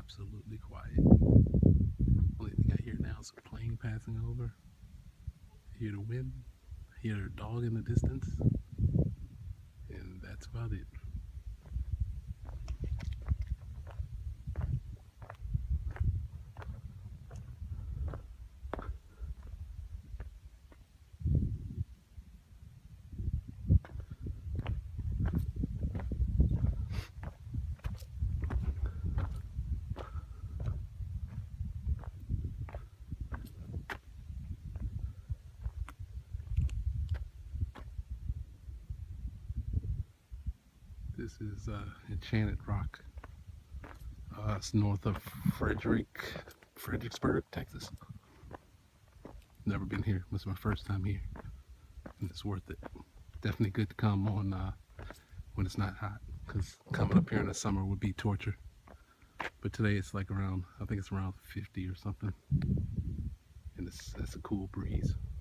absolutely quiet. Only thing I hear now is a plane passing over. I hear the wind. I hear a dog in the distance. And that's about it. This is Enchanted Rock. It's north of Fredericksburg, Texas. Never been here. This is my first time here, and it's worth it. Definitely good to come on when it's not hot, because coming up here in the summer would be torture. But today it's like around, I think it's around 50 or something, and it's a cool breeze.